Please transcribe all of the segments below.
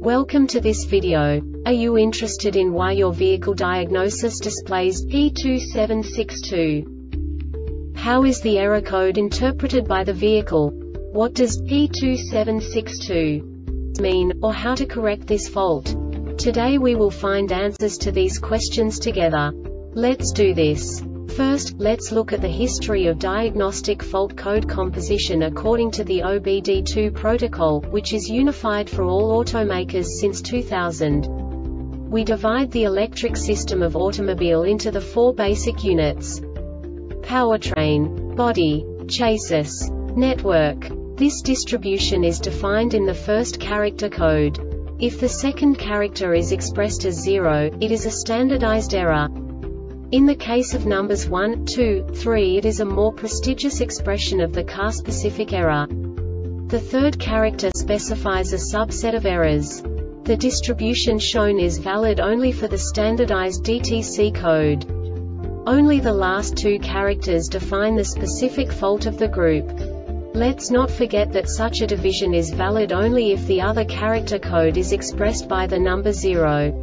Welcome to this video. Are you interested in why your vehicle diagnosis displays P2762? How is the error code interpreted by the vehicle? What does P2762 mean, or how to correct this fault? Today we will find answers to these questions together. Let's do this. First, let's look at the history of diagnostic fault code composition according to the OBD2 protocol, which is unified for all automakers since 2000. We divide the electric system of automobile into the four basic units: powertrain, body, chassis, network. This distribution is defined in the first character code. If the second character is expressed as 0, it is a standardized error. In the case of numbers 1, 2, 3, it is a more prestigious expression of the car-specific error. The third character specifies a subset of errors. The distribution shown is valid only for the standardized DTC code. Only the last two characters define the specific fault of the group. Let's not forget that such a division is valid only if the other character code is expressed by the number 0.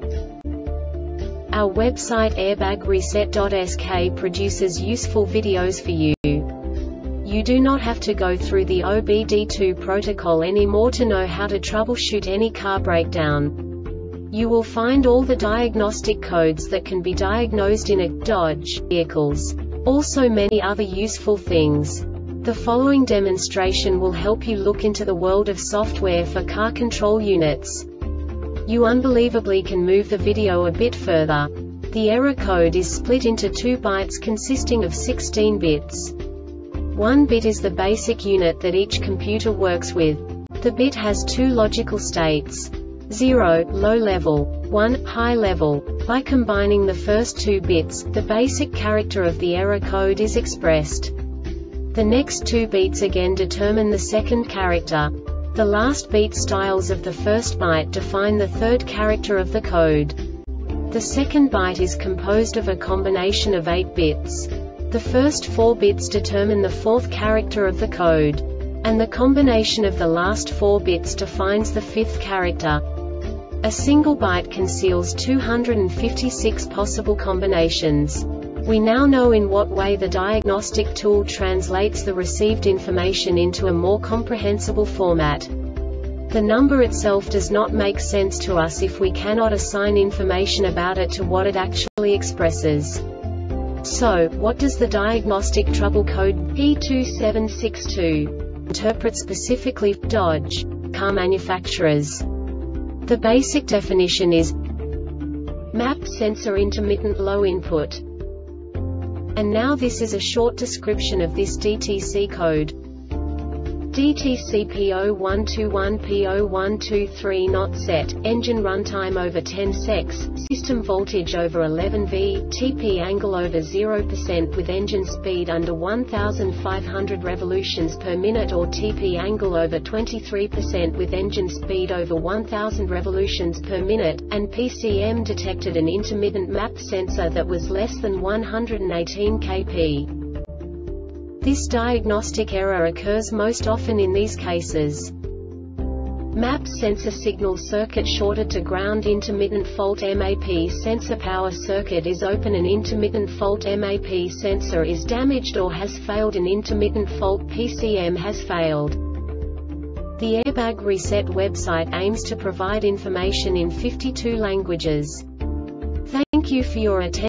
Our website airbagreset.sk produces useful videos for you. You do not have to go through the OBD2 protocol anymore to know how to troubleshoot any car breakdown. You will find all the diagnostic codes that can be diagnosed in a Dodge vehicles. Also many other useful things. The following demonstration will help you look into the world of software for car control units. You unbelievably can move the video a bit further. The error code is split into 2 bytes consisting of 16 bits. 1 bit is the basic unit that each computer works with. The bit has 2 logical states: 0, low level, 1, high level. By combining the first 2 bits, the basic character of the error code is expressed. The next 2 beats again determine the second character. The last beat styles of the first byte define the third character of the code. The second byte is composed of a combination of 8 bits. The first 4 bits determine the fourth character of the code. And the combination of the last 4 bits defines the fifth character. A single byte conceals 256 possible combinations. We now know in what way the diagnostic tool translates the received information into a more comprehensible format. The number itself does not make sense to us if we cannot assign information about it to what it actually expresses. So, what does the diagnostic trouble code P2762 interpret specifically for Dodge car manufacturers? The basic definition is map sensor intermittent low input. And now this is a short description of this DTC code. DTC P0121 P0123 not set, engine runtime over 10 secs, system voltage over 11 V, TP angle over 0% with engine speed under 1500 revolutions per minute or TP angle over 23% with engine speed over 1000 revolutions per minute, and PCM detected an intermittent map sensor that was less than 118 kp. This diagnostic error occurs most often in these cases: map sensor signal circuit shorted to ground, intermittent fault MAP sensor power circuit is open, an intermittent fault MAP sensor is damaged or has failed, an intermittent fault PCM has failed. The Airbag Reset website aims to provide information in 52 languages. Thank you for your attention.